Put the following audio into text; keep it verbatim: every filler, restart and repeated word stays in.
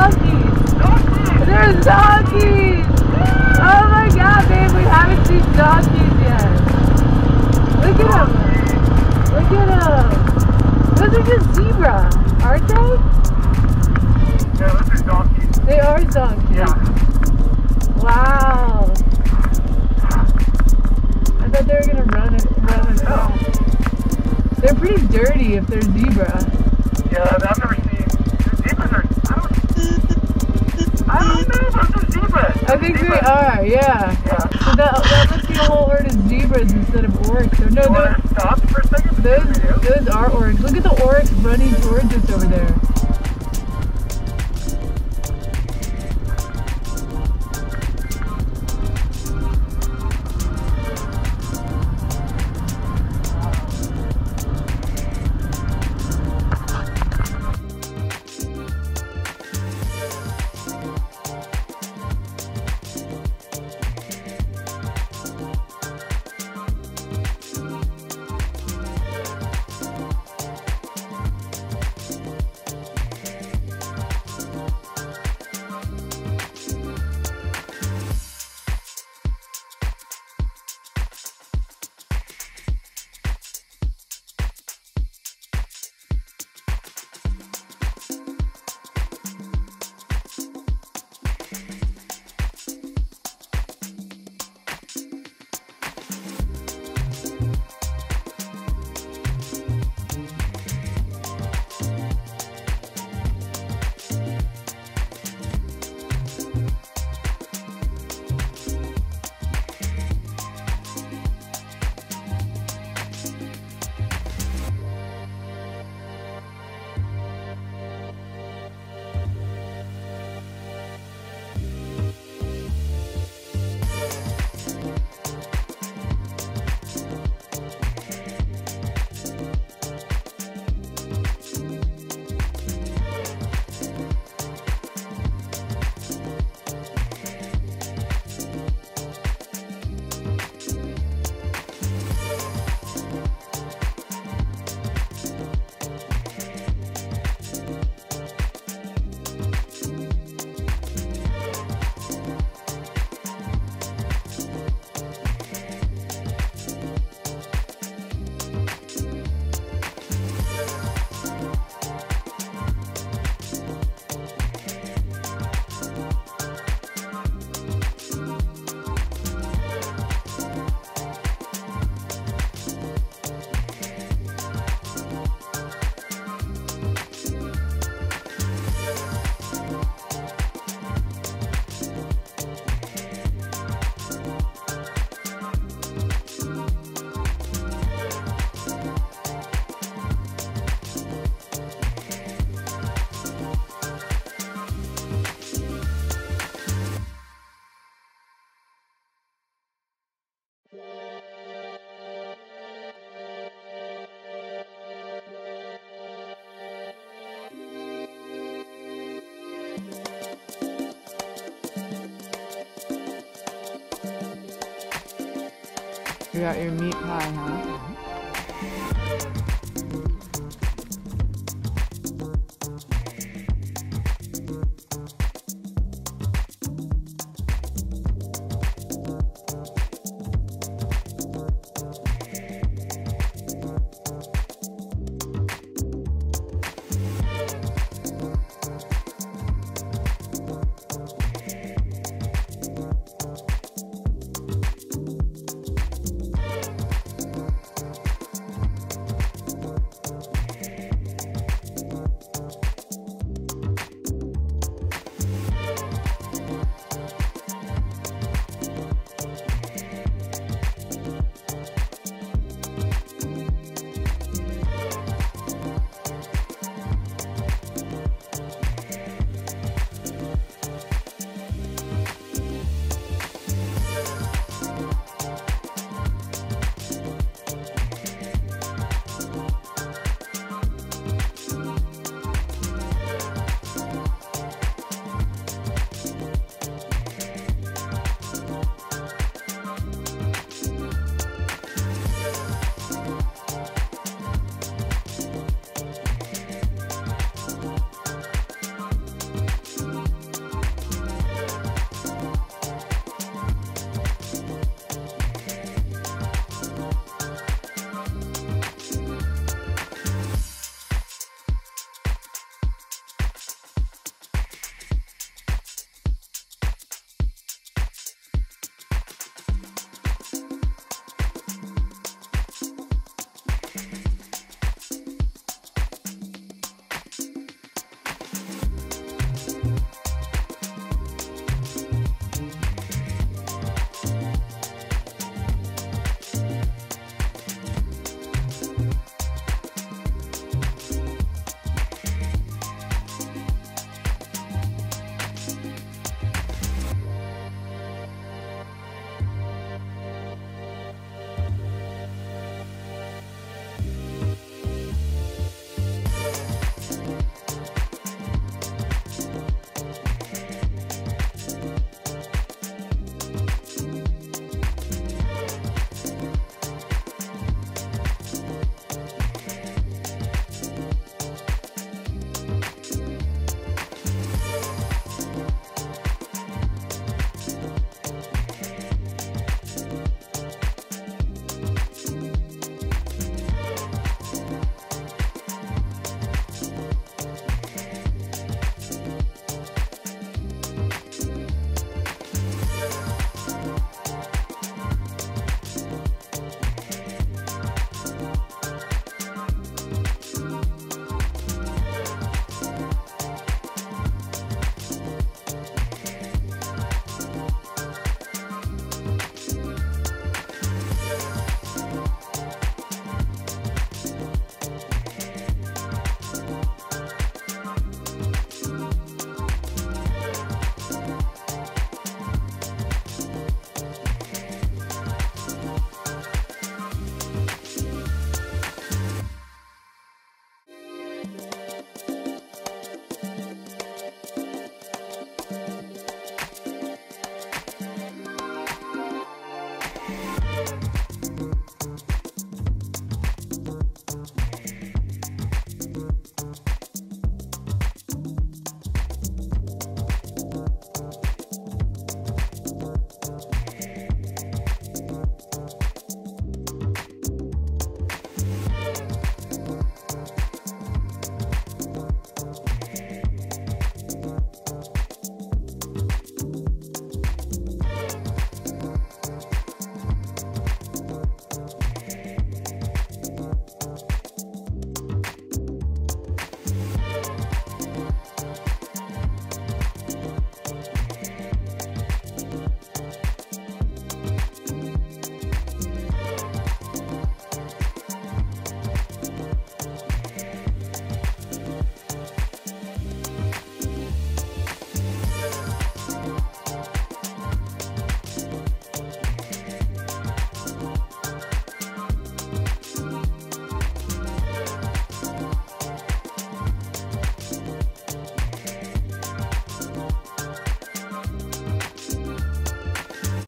donkeys! There's donkeys! Oh my god, babe, we haven't seen donkeys yet. Look at them! Look at them! Those are just zebra, aren't they? Yeah, those are donkeys. They are donkeys. Yeah. Wow. I thought they were gonna run it, run across. They're pretty dirty if they're zebra. Yeah, I've never seen. Zebras are. I don't. I don't know if those are zebras. I think we Zebras. are, yeah. Yeah. So that, that must be a whole herd of zebras instead of oryx. Or no, You want those, to stop for a second? those, those are oryx. Look at the oryx running towards us over there. You got your meat pie, huh?